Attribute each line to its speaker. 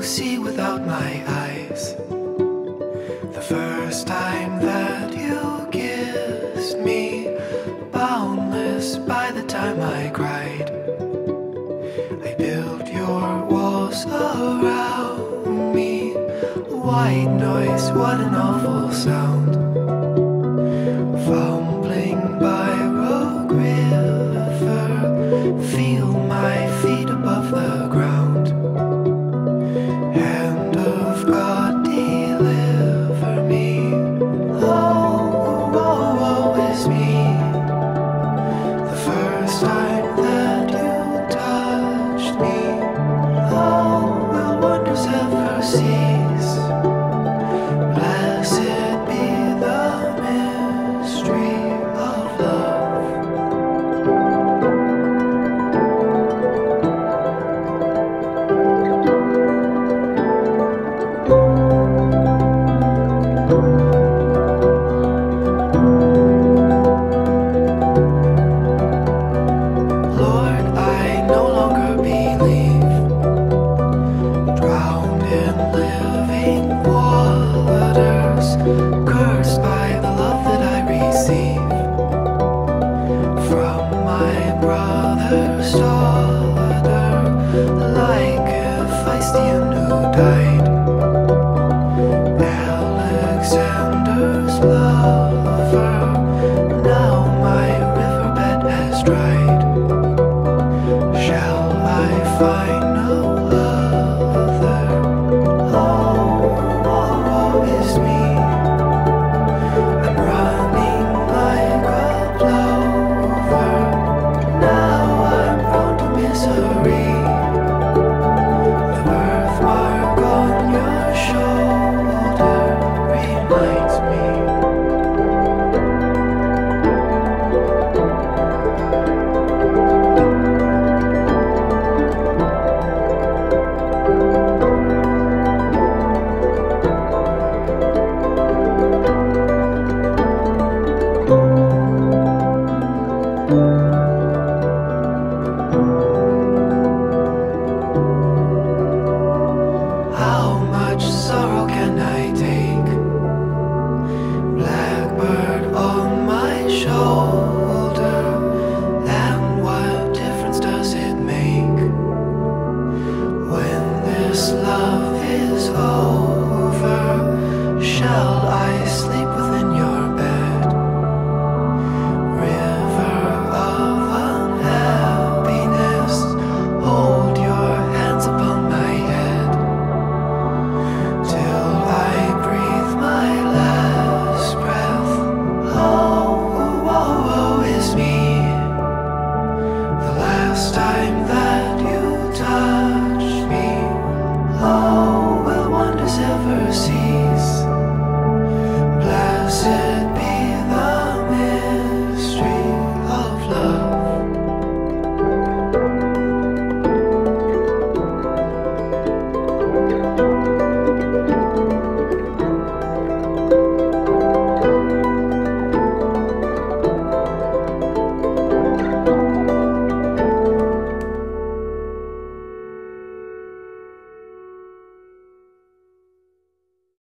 Speaker 1: to see without my eyes. The first time that you kissed me, boundless by the time I cried. I built your walls around me. White noise, what an awful sound. Fumbling by Rogue River, feel my feet above the ground. Hand of God, deliver me. Oh, woe, woe is me. The first time that you touched me, oh, will wonders ever cease? Blessed be the mystery of love. Lord, I no longer believe, drowned in living waters, cursed by the love that I receive from my brother's daughter, like a Philistine who died. Alexander's lover, now my riverbed has dried. Shall I find no other? Oh, woe is me. I'm running like a plover. Now I'm prone to misery. The birthmark on your shoulder reminds me. How much sorrow can I take? Blackbird on my shoulder, and what difference does it make when this love is over? Shall I sleep within your bed? River of unhappiness, hold your hands upon my head till I breathe my last breath. Oh, woe, woe is me. The last time that